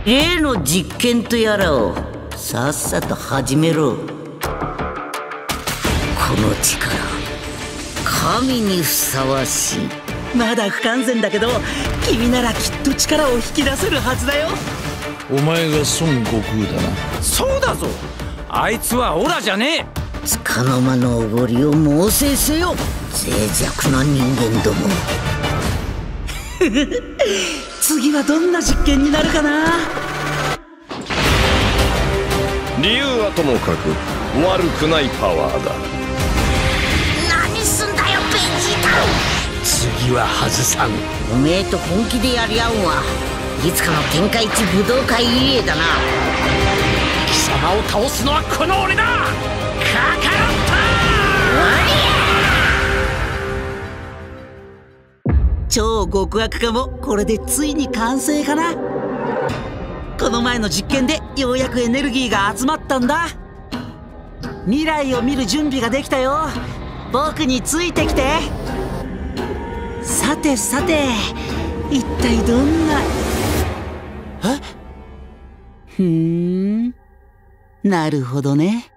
例の実験とやらをさっさと始めろ。この力、神にふさわしい。 まだ不完全だけど、君ならきっと力を引き出せるはずだよ。 お前が孫悟空だな。 そうだぞ、あいつはオラじゃねえ。 束の間のおごりを猛省せよ、脆弱な人間ども。 次はどんな実験になるかな。 理由はともかく悪くないパワーだ。 何すんだよベジータ。 次は外さん。 おめえと本気でやり合うんはいつかの天下一武道会以来だな。 貴様を倒すのはこの俺だ。カカロット。 超極悪化もこれでついに完成かな。この前の実験でようやくエネルギーが集まったんだ。未来を見る準備ができたよ。僕についてきて。さてさて、一体どんな。なるほどね。